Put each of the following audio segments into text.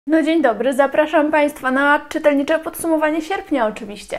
No dzień dobry, zapraszam Państwa na czytelnicze podsumowanie sierpnia oczywiście.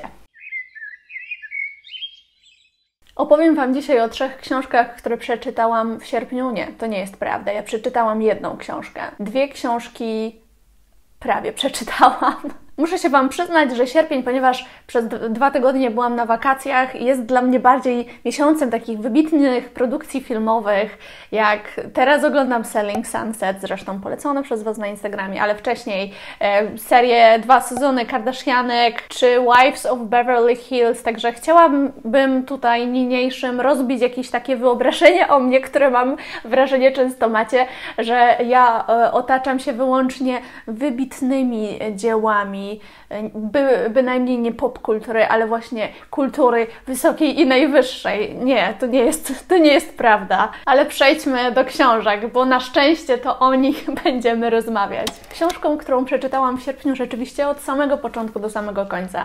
Opowiem Wam dzisiaj o 3 książkach, które przeczytałam w sierpniu. Nie, to nie jest prawda. Ja przeczytałam 1 książkę. 2 książki prawie przeczytałam. Muszę się Wam przyznać, że sierpień, ponieważ przez 2 tygodnie byłam na wakacjach, jest dla mnie bardziej miesiącem takich wybitnych produkcji filmowych, jak teraz oglądam Selling Sunset, zresztą polecone przez Was na Instagramie, ale wcześniej serię 2 sezony Kardashianek, czy Wives of Beverly Hills, także chciałabym tutaj niniejszym rozbić jakieś takie wyobrażenie o mnie, które mam wrażenie często macie, że ja otaczam się wyłącznie wybitnymi dziełami, bynajmniej nie popkultury, ale właśnie kultury wysokiej i najwyższej. Nie, to nie jest prawda. Ale przejdźmy do książek, bo na szczęście to o nich będziemy rozmawiać. Książką, którą przeczytałam w sierpniu rzeczywiście od samego początku do samego końca,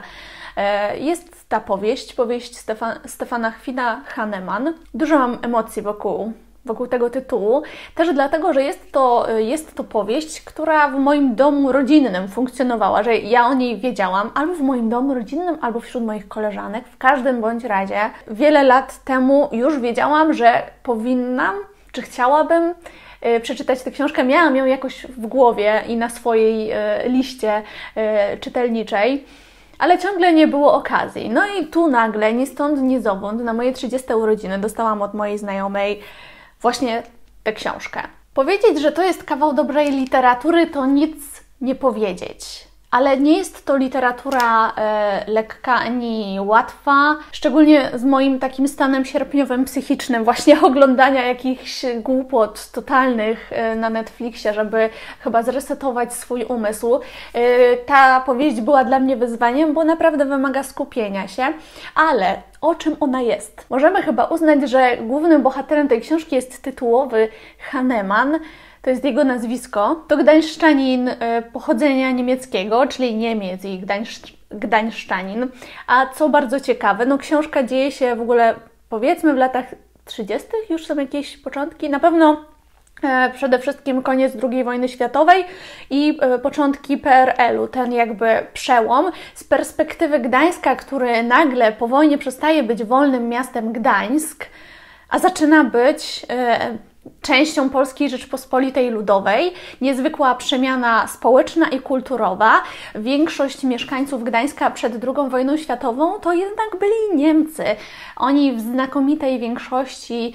jest ta powieść Stefana Hwida Hannemann. Dużo mam emocji wokół tego tytułu, też dlatego, że jest to powieść, która w moim domu rodzinnym funkcjonowała, że ja o niej wiedziałam, albo w moim domu rodzinnym, albo wśród moich koleżanek. W każdym bądź razie wiele lat temu już wiedziałam, że powinnam, czy chciałabym przeczytać tę książkę. Miałam ją jakoś w głowie i na swojej liście czytelniczej, ale ciągle nie było okazji. No i tu nagle, ni stąd, ni zowąd, na moje 30 urodziny dostałam od mojej znajomej właśnie tę książkę. Powiedzieć, że to jest kawał dobrej literatury, to nic nie powiedzieć. Ale nie jest to literatura lekka ani łatwa, szczególnie z moim takim stanem sierpniowym psychicznym, właśnie oglądania jakichś głupot totalnych na Netflixie, żeby chyba zresetować swój umysł. Ta powieść była dla mnie wyzwaniem, bo naprawdę wymaga skupienia się, ale o czym ona jest? Możemy chyba uznać, że głównym bohaterem tej książki jest tytułowy Hannemann. To jest jego nazwisko. To gdańszczanin pochodzenia niemieckiego, czyli Niemiec i gdańszczanin. A co bardzo ciekawe, no książka dzieje się w ogóle, powiedzmy, w latach 30. już są jakieś początki, na pewno przede wszystkim koniec II wojny światowej i początki PRL-u, ten jakby przełom z perspektywy Gdańska, który nagle po wojnie przestaje być wolnym miastem Gdańsk, a zaczyna być częścią Polskiej Rzeczpospolitej Ludowej, niezwykła przemiana społeczna i kulturowa. Większość mieszkańców Gdańska przed II wojną światową to jednak byli Niemcy. Oni w znakomitej większości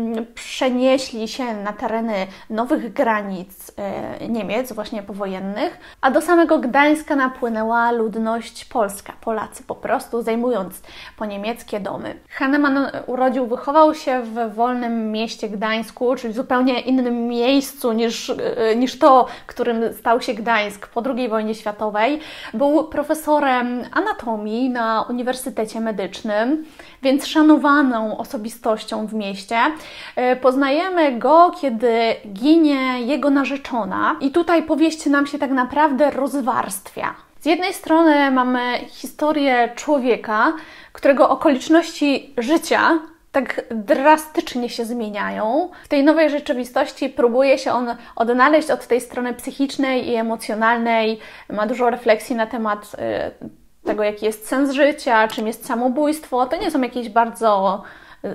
przenieśli się na tereny nowych granic Niemiec, właśnie powojennych, a do samego Gdańska napłynęła ludność polska. Polacy po prostu zajmując po niemieckie domy. Hannemann wychował się w wolnym mieście Gdańsku, czyli w zupełnie innym miejscu niż to, którym stał się Gdańsk po II wojnie światowej. Był profesorem anatomii na Uniwersytecie Medycznym, więc szanowaną osobistością w mieście. Poznajemy go, kiedy ginie jego narzeczona i tutaj powieść nam się tak naprawdę rozwarstwia. Z jednej strony mamy historię człowieka, którego okoliczności życia tak drastycznie się zmieniają. W tej nowej rzeczywistości próbuje się on odnaleźć od tej strony psychicznej i emocjonalnej. Ma dużo refleksji na temat tego, jaki jest sens życia, czym jest samobójstwo. To nie są jakieś bardzo,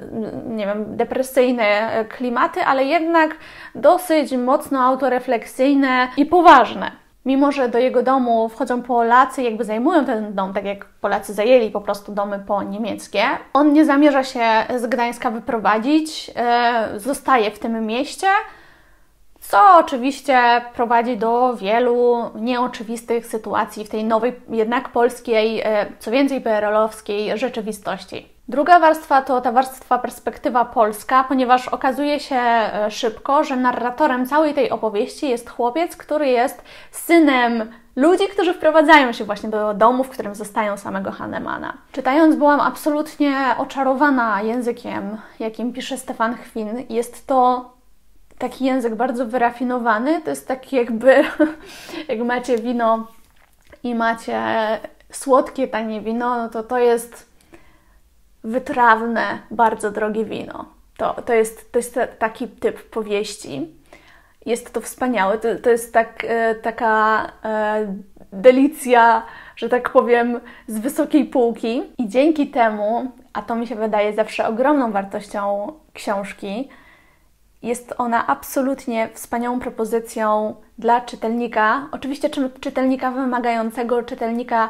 nie wiem, depresyjne klimaty, ale jednak dosyć mocno autorefleksyjne i poważne. Mimo że do jego domu wchodzą Polacy, jakby zajmują ten dom, tak jak Polacy zajęli po prostu domy po-niemieckie, on nie zamierza się z Gdańska wyprowadzić, zostaje w tym mieście, co oczywiście prowadzi do wielu nieoczywistych sytuacji w tej nowej, jednak polskiej, co więcej PRL-owskiej rzeczywistości. Druga warstwa to ta warstwa perspektywa polska, ponieważ okazuje się szybko, że narratorem całej tej opowieści jest chłopiec, który jest synem ludzi, którzy wprowadzają się właśnie do domu, w którym zostają samego Hannemanna. Czytając, byłam absolutnie oczarowana językiem, jakim pisze Stefan Hwin. Jest to taki język bardzo wyrafinowany, to jest taki jakby, jak macie wino i macie słodkie, tanie wino, no to jest wytrawne, bardzo drogie wino. To jest taki typ powieści. Jest to wspaniałe, to jest taka delicja, że tak powiem, z wysokiej półki. I dzięki temu, a to mi się wydaje zawsze ogromną wartością książki, jest ona absolutnie wspaniałą propozycją dla czytelnika, oczywiście czytelnika wymagającego, czytelnika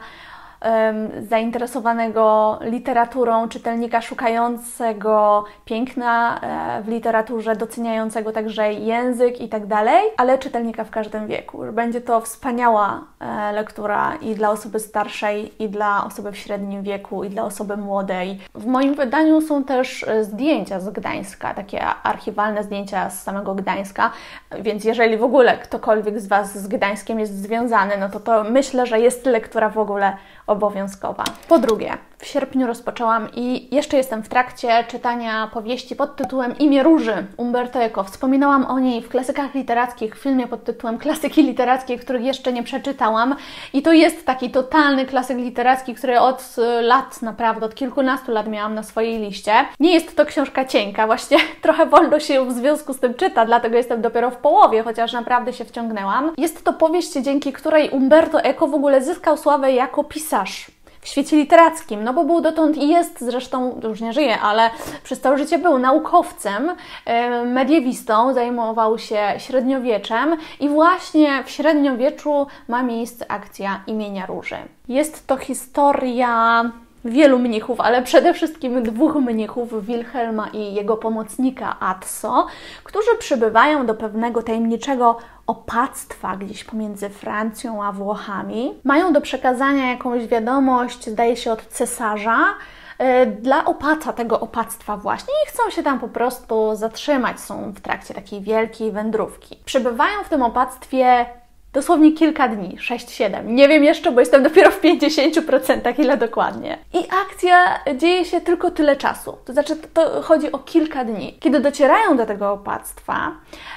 zainteresowanego literaturą, czytelnika szukającego piękna w literaturze, doceniającego także język i tak dalej, ale czytelnika w każdym wieku. Będzie to wspaniała lektura i dla osoby starszej, i dla osoby w średnim wieku, i dla osoby młodej. W moim wydaniu są też zdjęcia z Gdańska, takie archiwalne zdjęcia z samego Gdańska, więc jeżeli w ogóle ktokolwiek z Was z Gdańskiem jest związany, no to myślę, że jest lektura w ogóle obowiązkowa. Po drugie, w sierpniu rozpoczęłam i jeszcze jestem w trakcie czytania powieści pod tytułem Imię Róży Umberto Eco. Wspominałam o niej w Klasykach Literackich, w filmie pod tytułem Klasyki Literackie, których jeszcze nie przeczytałam. I to jest taki totalny klasyk literacki, który od lat, naprawdę od kilkunastu lat miałam na swojej liście. Nie jest to książka cienka, właśnie trochę wolno się w związku z tym czyta, dlatego jestem dopiero w połowie, chociaż naprawdę się wciągnęłam. Jest to powieść, dzięki której Umberto Eco w ogóle zyskał sławę jako pisarz w świecie literackim, no bo był dotąd i jest, zresztą już nie żyje, ale przez całe życie był naukowcem, mediewistą, zajmował się średniowieczem i właśnie w średniowieczu ma miejsce akcja Imienia Róży. Jest to historia wielu mnichów, ale przede wszystkim dwóch mnichów, Wilhelma i jego pomocnika Atso, którzy przybywają do pewnego tajemniczego opactwa gdzieś pomiędzy Francją a Włochami. Mają do przekazania jakąś wiadomość, zdaje się, od cesarza, dla opaca tego opactwa właśnie i chcą się tam po prostu zatrzymać. Są w trakcie takiej wielkiej wędrówki. Przebywają w tym opactwie dosłownie kilka dni, 6-7. Nie wiem jeszcze, bo jestem dopiero w 50%, ile dokładnie. I akcja dzieje się tylko tyle czasu. To znaczy, to chodzi o kilka dni. Kiedy docierają do tego opactwa,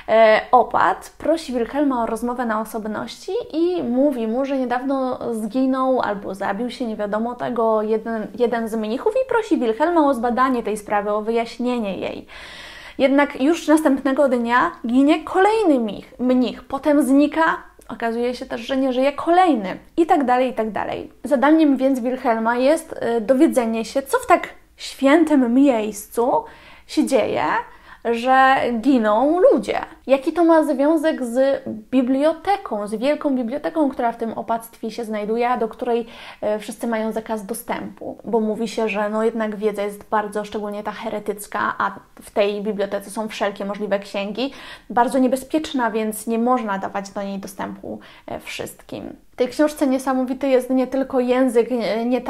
opat prosi Wilhelma o rozmowę na osobności i mówi mu, że niedawno zginął albo zabił się, nie wiadomo tego, jeden z mnichów i prosi Wilhelma o zbadanie tej sprawy, o wyjaśnienie jej. Jednak już następnego dnia ginie kolejny mnich. Potem znika. Okazuje się też, że nie żyje kolejny i tak dalej, i tak dalej. Zadaniem więc Wilhelma jest dowiedzenie się, co w tak świętym miejscu się dzieje, że giną ludzie. Jaki to ma związek z biblioteką, z wielką biblioteką, która w tym opactwie się znajduje, a do której wszyscy mają zakaz dostępu, bo mówi się, że no jednak wiedza jest bardzo, szczególnie ta heretycka, a w tej bibliotece są wszelkie możliwe księgi, bardzo niebezpieczna, więc nie można dawać do niej dostępu wszystkim. W tej książce niesamowity jest nie tylko język, nie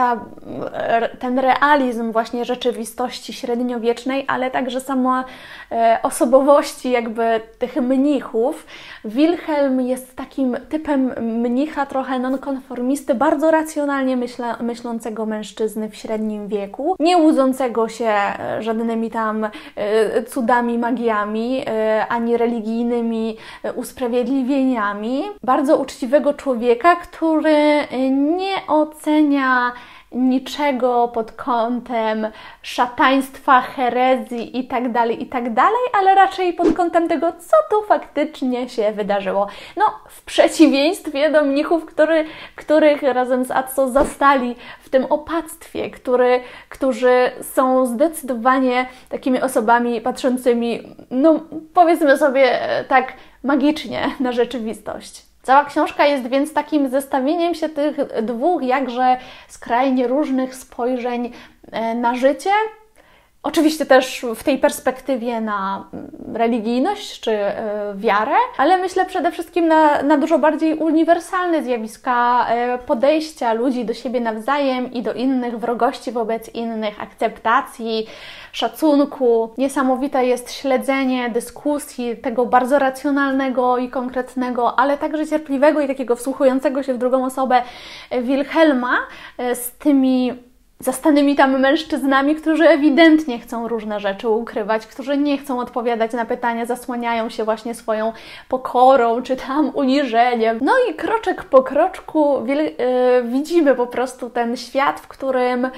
ten realizm właśnie rzeczywistości średniowiecznej, ale także sama osobowości jakby tych mnichów. Wilhelm jest takim typem mnicha, trochę nonkonformisty, bardzo racjonalnie myślącego mężczyzny w średnim wieku, nie łudzącego się żadnymi tam cudami, magiami, ani religijnymi usprawiedliwieniami. Bardzo uczciwego człowieka, który nie ocenia niczego pod kątem szataństwa, herezji i tak dalej, ale raczej pod kątem tego, co tu faktycznie się wydarzyło. No, w przeciwieństwie do mnichów, których razem z Atso zastali w tym opactwie, którzy są zdecydowanie takimi osobami patrzącymi, no powiedzmy sobie tak, magicznie na rzeczywistość. Cała książka jest więc takim zestawieniem się tych dwóch jakże skrajnie różnych spojrzeń na życie. Oczywiście też w tej perspektywie na religijność czy wiarę, ale myślę przede wszystkim na dużo bardziej uniwersalne zjawiska podejścia ludzi do siebie nawzajem i do innych, wrogości wobec innych, akceptacji, szacunku. Niesamowite jest śledzenie dyskusji tego bardzo racjonalnego i konkretnego, ale także cierpliwego i takiego wsłuchującego się w drugą osobę Wilhelma z tymi zastanymi tam mężczyznami, którzy ewidentnie chcą różne rzeczy ukrywać, którzy nie chcą odpowiadać na pytania, zasłaniają się właśnie swoją pokorą czy tam uniżeniem. No i kroczek po kroczku widzimy po prostu ten świat, w którym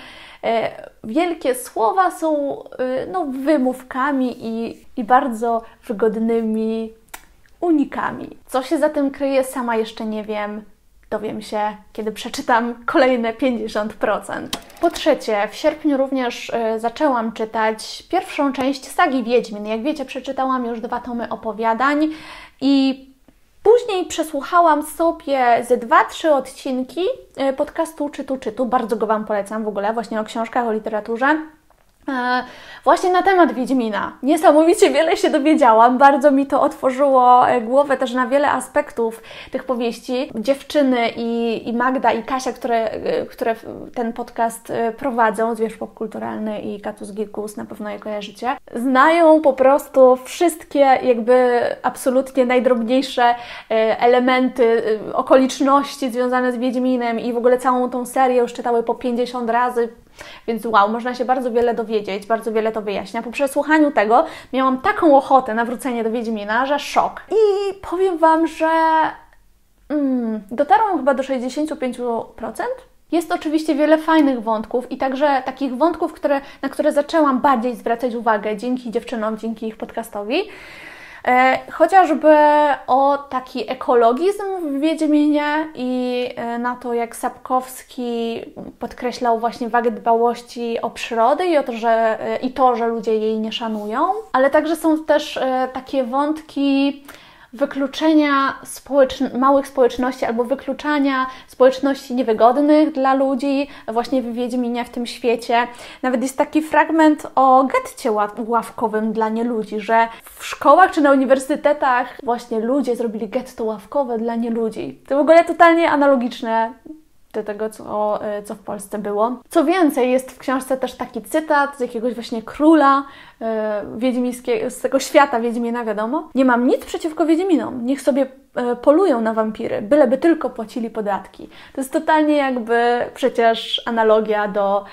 wielkie słowa są no, wymówkami i bardzo wygodnymi unikami. Co się za tym kryje, sama jeszcze nie wiem. Dowiem się, kiedy przeczytam kolejne 50%. Po trzecie, w sierpniu również zaczęłam czytać pierwszą część sagi Wiedźmin. Jak wiecie, przeczytałam już 2 tomy opowiadań i później przesłuchałam sobie ze 2-3 odcinki podcastu Czytu. Bardzo go Wam polecam w ogóle, właśnie o książkach, o literaturze. Właśnie na temat Wiedźmina. Niesamowicie wiele się dowiedziałam, bardzo mi to otworzyło głowę też na wiele aspektów tych powieści. Dziewczyny i Magda i Kasia, które ten podcast prowadzą, Zwierz Popkulturalny i Katus Gikus, na pewno je kojarzycie, znają po prostu wszystkie jakby absolutnie najdrobniejsze elementy, okoliczności związane z Wiedźminem i w ogóle całą tą serię już czytały po 50 razy. Więc wow, można się bardzo wiele dowiedzieć, bardzo wiele to wyjaśnia. Po przesłuchaniu tego miałam taką ochotę na wrócenie do Wiedźmina, że szok. I powiem Wam, że dotarłam chyba do 65%. Jest oczywiście wiele fajnych wątków i także takich wątków, na które zaczęłam bardziej zwracać uwagę dzięki dziewczynom, dzięki ich podcastowi. Chociażby o taki ekologizm w Wiedźminie i na to, jak Sapkowski podkreślał właśnie wagę dbałości o przyrodę i to, że ludzie jej nie szanują. Ale także są też takie wątki wykluczenia małych społeczności albo wykluczania społeczności niewygodnych dla ludzi właśnie w Wiedźminie, w tym świecie. Nawet jest taki fragment o getcie ławkowym dla nieludzi, że w szkołach czy na uniwersytetach właśnie ludzie zrobili getto ławkowe dla nieludzi. To w ogóle totalnie analogiczne do tego, co w Polsce było. Co więcej, jest w książce też taki cytat z jakiegoś właśnie króla wiedźmińskiego, z tego świata Wiedźmina, wiadomo. Nie mam nic przeciwko Wiedźminom, niech sobie polują na wampiry, byleby tylko płacili podatki. To jest totalnie jakby przecież analogia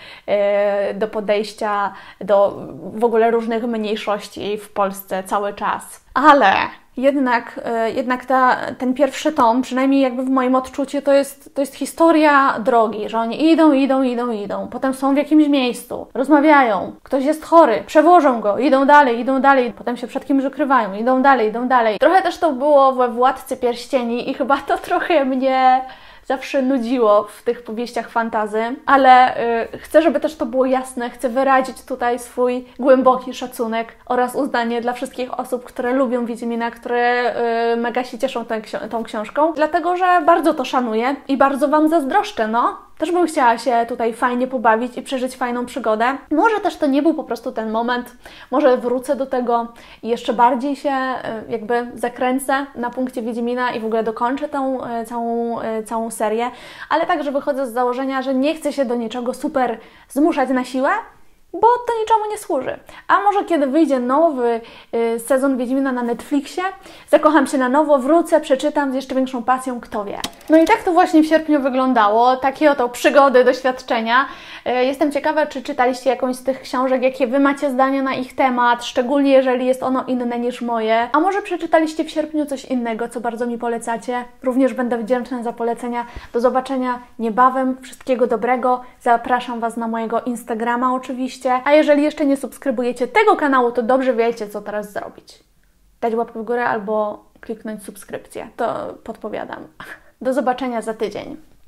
do podejścia do w ogóle różnych mniejszości w Polsce cały czas. Ale jednak ten pierwszy tom, przynajmniej jakby w moim odczuciu, to jest historia drogi, że oni idą, potem są w jakimś miejscu, rozmawiają, ktoś jest chory, przewożą go, idą dalej, potem się przed kimś ukrywają, idą dalej. Trochę też to było we Władcy Pierścieni i chyba to trochę mnie zawsze nudziło w tych powieściach fantasy, ale chcę, żeby też to było jasne, chcę wyrazić tutaj swój głęboki szacunek oraz uznanie dla wszystkich osób, które lubią Wiedźmina, które mega się cieszą tą książką, dlatego że bardzo to szanuję i bardzo Wam zazdroszczę, no. Też bym chciała się tutaj fajnie pobawić i przeżyć fajną przygodę. Może też to nie był po prostu ten moment, może wrócę do tego i jeszcze bardziej się jakby zakręcę na punkcie Wiedźmina i w ogóle dokończę tą całą serię, ale także wychodzę z założenia, że nie chcę się do niczego super zmuszać na siłę, bo to niczemu nie służy. A może kiedy wyjdzie nowy sezon Wiedźmina na Netflixie, zakocham się na nowo, wrócę, przeczytam z jeszcze większą pasją, kto wie. No i tak to właśnie w sierpniu wyglądało, takie oto przygody, doświadczenia. Jestem ciekawa, czy czytaliście jakąś z tych książek, jakie Wy macie zdanie na ich temat, szczególnie jeżeli jest ono inne niż moje. A może przeczytaliście w sierpniu coś innego, co bardzo mi polecacie? Również będę wdzięczna za polecenia. Do zobaczenia niebawem. Wszystkiego dobrego. Zapraszam Was na mojego Instagrama oczywiście. A jeżeli jeszcze nie subskrybujecie tego kanału, to dobrze wiecie, co teraz zrobić. Dać łapkę w górę albo kliknąć subskrypcję. To podpowiadam. Do zobaczenia za tydzień.